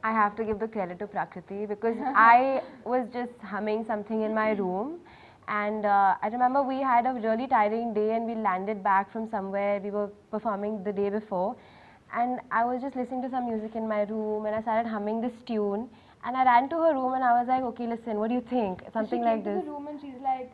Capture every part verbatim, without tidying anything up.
I have to give the credit to Prakriti because I was just humming something in my room, and uh, I remember we had a really tiring day and we landed back from somewhere. We were performing the day before, and I was just listening to some music in my room and I started humming this tune, and I ran to her room and I was like, okay, listen, what do you think? Something she like came this. to the room and she's like,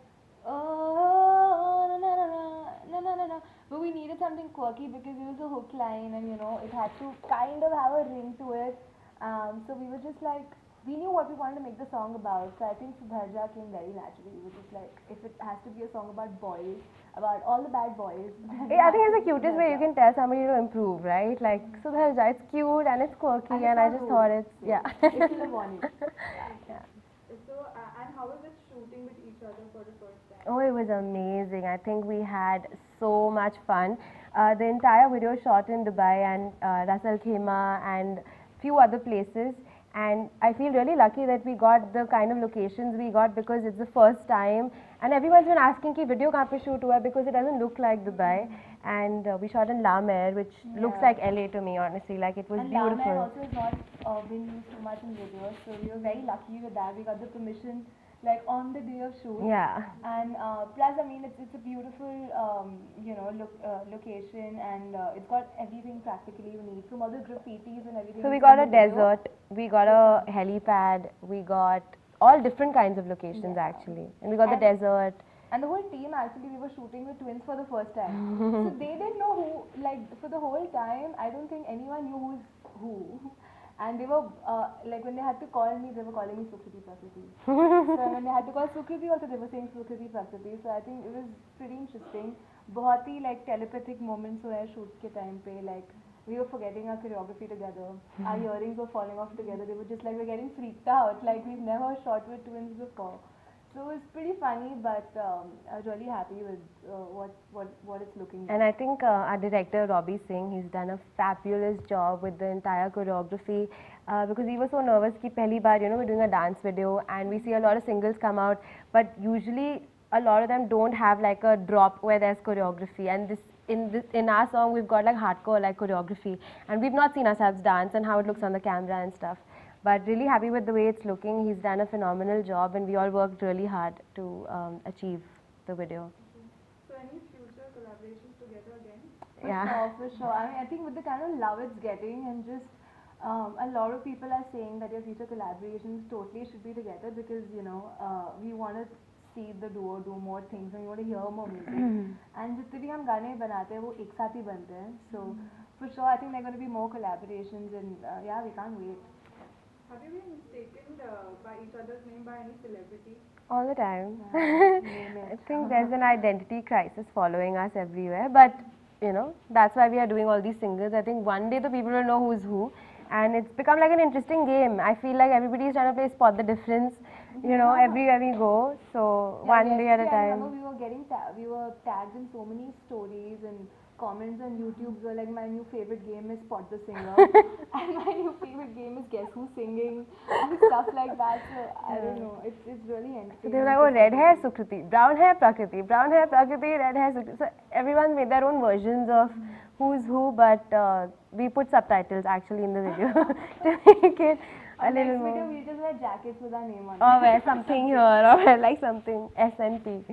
oh, na na na na na na na. But we needed something quirky because it was a hook line and you know it had to kind of have a ring to it. Um, so we were just like, we knew what we wanted to make the song about. So I think Sudharja came very naturally. We were just like, if it has to be a song about boys, about all the bad boys. Yeah, I think it's the cutest way you can tell somebody to improve, right? Like, Sudharja, it's cute and it's quirky, And, and, it's I not just rude, thought it's, so yeah. It's still a warning. Yeah. So, uh, and how was it shooting with each other for the first time? Oh, it was amazing. I think we had so much fun. Uh, the entire video shot in Dubai and uh, Ras Al Khaimah and few other places. And I feel really lucky that we got the kind of locations we got because it's the first time. And everyone's been asking ki video kahan pe shoot hua because it doesn't look like Dubai. And uh, we shot in La Mer, which yeah. looks like L A to me, honestly. Like it was and beautiful. And La Mer also is not uh, been used too much in videos, so we were very lucky with that. We got the permission like on the day of shoot. Yeah. And uh, plus, I mean, it's it's a beautiful, um, you know, look, uh, location, and uh, it's got everything practically you need, from all the graffitis and everything. So we got a desert, we got a helipad, we got all different kinds of locations yeah. actually, and we got and the desert. And the whole team actually, we were shooting with twins for the first time. So they didn't know who, like for the whole time, I don't think anyone knew who's who. And they were, uh, like when they had to call me, they were calling me Sukriti Prakriti. So when they had to call Sukriti also, they were saying Sukriti Prakriti. So I think it was pretty interesting. बहुत ही like telepathic moments हुए shoot के time पे, like we were forgetting our choreography together. Our earrings were falling off together. They were just like, we're getting freaked out. Like we've never shot with twins before. So it was pretty funny, but um, I was really happy with uh, what, what, what it's looking like. And I think uh, our director Robbie Singh, he's done a fabulous job with the entire choreography uh, because we were so nervous ki pehli baar, you know, we're doing a dance video and we see a lot of singles come out, but usually a lot of them don't have like a drop where there's choreography, and this in this in our song we've got like hardcore like choreography, and we've not seen ourselves dance and how it looks on the camera and stuff. But really happy with the way it's looking. He's done a phenomenal job and we all worked really hard to um, achieve the video. So any future collaborations together again? For yeah. sure, for sure. I mean, I think with the kind of love it's getting, and just um, a lot of people are saying that your future collaborations totally should be together because, you know, uh, we want to see the duo do more things and we want to hear more music. And जितने भी हम गाने बनाते हैं वो एक साथ ही बनते हैं. So for sure, I think there are going to be more collaborations, and uh, yeah, we can't wait. Have you been mistaken uh, by each other's name by any celebrity? All the time. Yeah, I think there's an identity crisis following us everywhere, but you know, that's why we are doing all these singles. I think one day the people will know who's who, and it's become like an interesting game. I feel like everybody is trying to play spot the difference, you know, everywhere we go. So yeah, one day at a time. I remember we were getting ta we were tagged in so many stories and comments on YouTube were like, my new favorite game is Spot the Singer and my new favorite game is Guess Who's Singing and stuff like that. So I don't know, it's it's really entertaining. So they were like, oh, red hair Sukriti, brown hair Prakriti, brown hair Prakriti, red hair Sukriti. So everyone made their own versions of who's who, but uh, we put subtitles actually in the video to make it a Our little next more. video we just wear jackets with our name on it. Or wear something here, or wear like something S N P.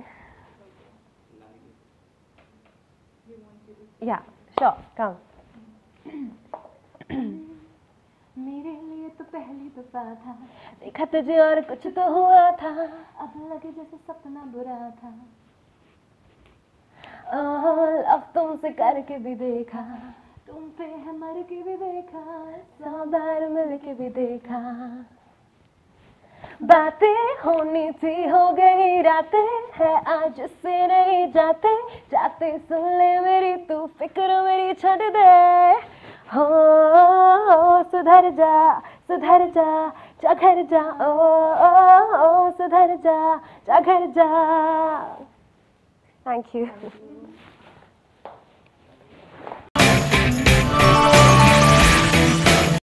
Yeah, sure, come. मेरे लिए तो पहली दफा था, देखा तुझे और कुछ तो हुआ था, अब लगे जैसे सपना बुरा था, अब तुमसे करके भी देखा, तुम पे है मर के भी देखा, सौ बार मिल के भी देखा, बातें होनी थी हो गई रातें, है आज से नहीं जाते, जाते सुन ले मेरी तू फिक्र मेरी छोड़ दे, हो सुधर जा सुधर जा जा घर जा, ओ, ओ, ओ सुधर जा जा घर जा. Thank you.